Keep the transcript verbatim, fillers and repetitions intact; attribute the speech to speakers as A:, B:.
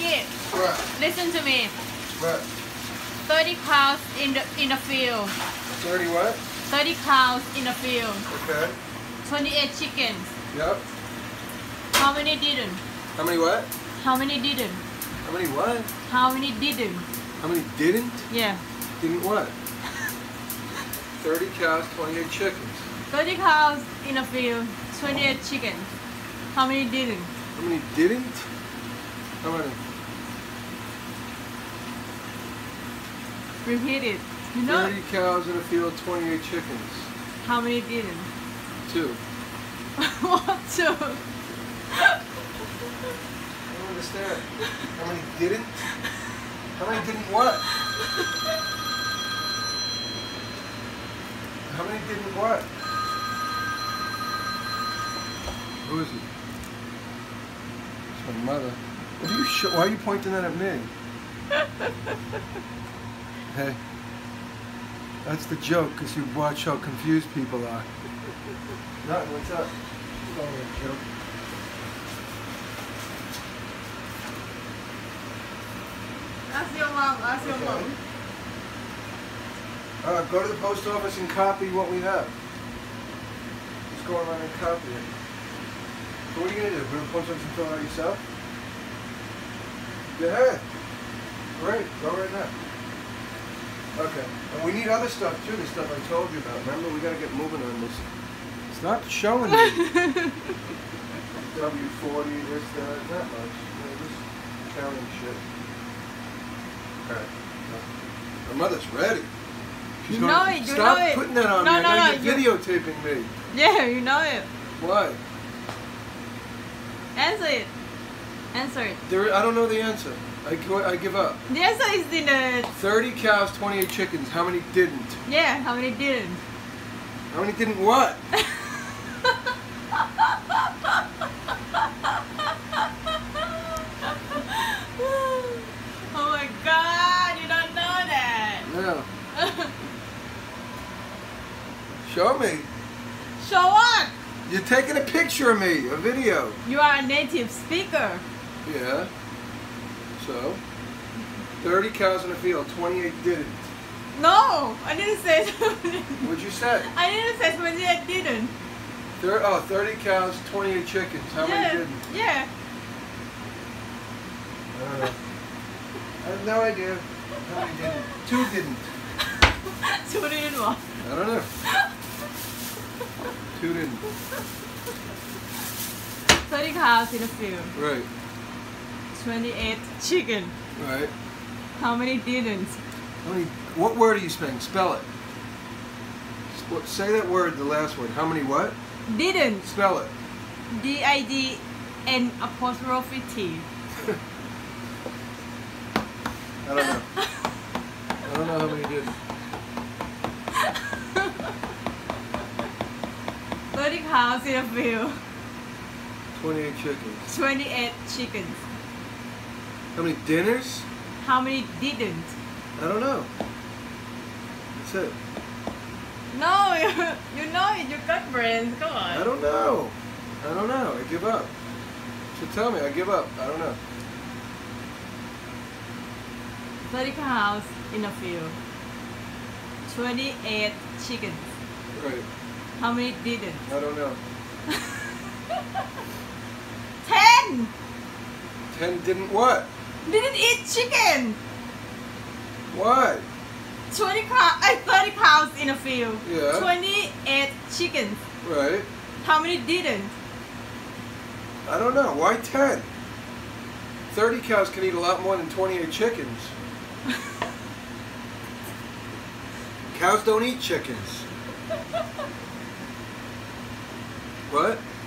A: Mikey,
B: What?
A: listen to me.
B: What?
A: thirty cows in the in the field.
B: thirty what?
A: thirty cows in the field.
B: Okay.
A: twenty-eight chickens.
B: Yep.
A: How many didn't?
B: How many what?
A: How many didn't?
B: How many what?
A: How many didn't?
B: How many didn't?
A: Yeah.
B: Didn't what? thirty cows, twenty-eight chickens.
A: thirty cows in the field, twenty-eight chickens. How many didn't?
B: How many didn't? How many?
A: Repeat it. You know
B: thirty cows in a field, twenty-eight chickens.
A: how many didn't?
B: Two.
A: What two?
B: I don't understand. How many didn't? How many didn't what? How many didn't what? Who is it? It's my mother. What are you sh why are you pointing that at me? Hey. That's the joke, because you watch how confused people are. Nothing, what's up? It's only a joke.
A: Ask your mom, ask your
B: Okay.
A: mom.
B: Uh, go to the post office and copy what we have. Just go around and copy it. So what are you going to do? Go to the post office and fill it out yourself? Go ahead. Great. Go right now. Okay. And we need other stuff too, the stuff I told you about. Remember, we got to get moving on this. It's not showing me. W forty, this, that, not much. You know, just counting shit. Alright. My mother's ready. She's
A: You
B: gonna,
A: know it, you
B: stop
A: know it.
B: putting that on
A: No,
B: me. I
A: no,
B: know
A: no,
B: you're
A: you-
B: videotaping me.
A: Yeah, you know it.
B: Why?
A: Answer it. Answer it.
B: There, I don't know the answer. I, gi- I give up.
A: The answer is in the
B: thirty cows, twenty-eight chickens. How many didn't?
A: yeah. How many didn't?
B: How many didn't what?
A: Oh my God! You don't know that.
B: No. Show me.
A: Show what?
B: You're taking a picture of me, a video.
A: You are a native speaker.
B: Yeah. So, thirty cows in the field, twenty-eight didn't.
A: No, I didn't say.
B: What'd you say?
A: I didn't say twenty-eight didn't.
B: Thir oh, thirty cows, twenty-eight chickens. How
A: yeah.
B: many didn't?
A: Yeah.
B: I don't know. I have no idea. How many didn't? Two didn't.
A: Two didn't what?
B: I don't know. Two didn't.
A: thirty cows in the field.
B: Right.
A: twenty-eight chicken.
B: Right.
A: How many didn't?
B: How many, what word are you spelling? Spell it. Sp say that word, the last word. How many what?
A: Didn't.
B: Spell it.
A: D I D N apostrophe T.
B: I don't know. I don't know how many didn't.
A: thirty cows in a field.
B: twenty-eight chickens.
A: twenty-eight chickens.
B: How many dinners?
A: How many didn't?
B: I don't know. That's it.
A: No, you, you know it. You got brains. Come on.
B: I don't know. I don't know. I give up. So tell me, I give up. I don't know.
A: thirty cows in a field. twenty-eight chickens.
B: Right.
A: How many didn't?
B: I don't know.
A: ten!
B: Ten didn't what?
A: Didn't eat chicken!
B: Why?
A: twenty cow, uh, thirty cows in a field.
B: Yeah.
A: twenty-eight chickens.
B: Right.
A: How many didn't?
B: I don't know. Why ten? thirty cows can eat a lot more than twenty-eight chickens. Cows don't eat chickens. What?